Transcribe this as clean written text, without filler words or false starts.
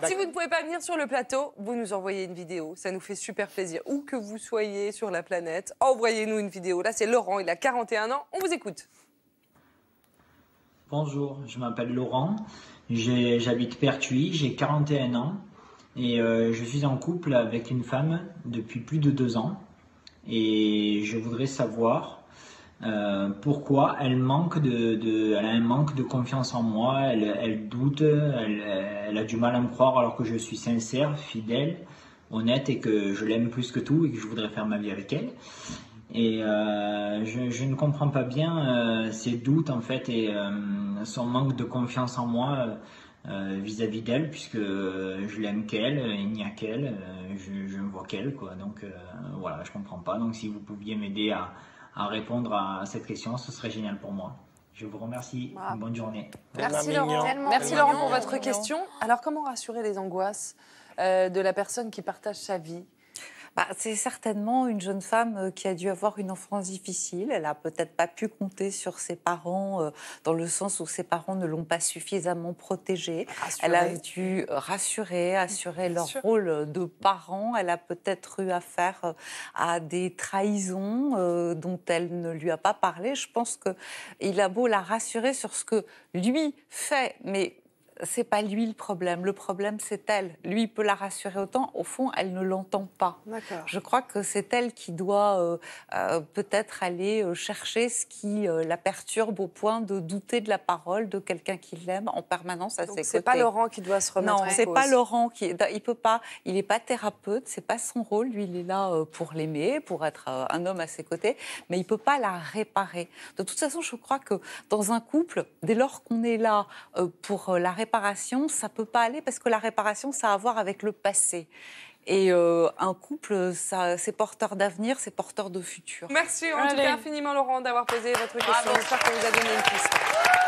Si vous ne pouvez pas venir sur le plateau, vous nous envoyez une vidéo. Ça nous fait super plaisir. Où que vous soyez sur la planète, envoyez-nous une vidéo. Là, c'est Laurent, il a 41 ans. On vous écoute. Bonjour, je m'appelle Laurent. J'habite Pertuis, j'ai 41 ans. Et je suis en couple avec une femme depuis plus de 2 ans. Et je voudrais savoir pourquoi elle elle a un manque de confiance en moi, elle doute, elle a du mal à me croire alors que je suis sincère, fidèle, honnête et que je l'aime plus que tout et que je voudrais faire ma vie avec elle. Et je ne comprends pas bien ses doutes en fait et son manque de confiance en moi vis-à-vis d'elle puisque je l'aime qu'elle, il n'y a qu'elle, je ne vois qu'elle quoi. Donc voilà, je comprends pas. Donc si vous pouviez m'aider à répondre à cette question, ce serait génial pour moi. Je vous remercie. Wow. Bonne journée. Merci Laurent. Merci Laurent pour votre question. Alors comment rassurer les angoisses de la personne qui partage sa vie ? C'est certainement une jeune femme qui a dû avoir une enfance difficile. Elle n'a peut-être pas pu compter sur ses parents dans le sens où ses parents ne l'ont pas suffisamment protégée. Elle a dû assurer leur rôle de parent. Elle a peut-être eu affaire à des trahisons dont elle ne lui a pas parlé. Je pense qu'il a beau la rassurer sur ce que lui fait, mais c'est pas lui le problème. Le problème, c'est elle. Lui, il peut la rassurer autant. Au fond, elle ne l'entend pas. Je crois que c'est elle qui doit peut-être aller chercher ce qui la perturbe au point de douter de la parole de quelqu'un qui l'aime en permanence à ses côtés. C'est pas Laurent qui doit se remettre en cause. Non, c'est pas Laurent qui. Il peut pas. Il est pas thérapeute. C'est pas son rôle. Lui, il est là pour l'aimer, pour être un homme à ses côtés. Mais il peut pas la réparer. De toute façon, je crois que dans un couple, dès lors qu'on est là pour la réparation, ça peut pas aller parce que la réparation, ça a à voir avec le passé. Et un couple, c'est porteur d'avenir, c'est porteur de futur. Merci en tout cas infiniment Laurent d'avoir posé votre question. J'espère qu'on vous a donné une piste.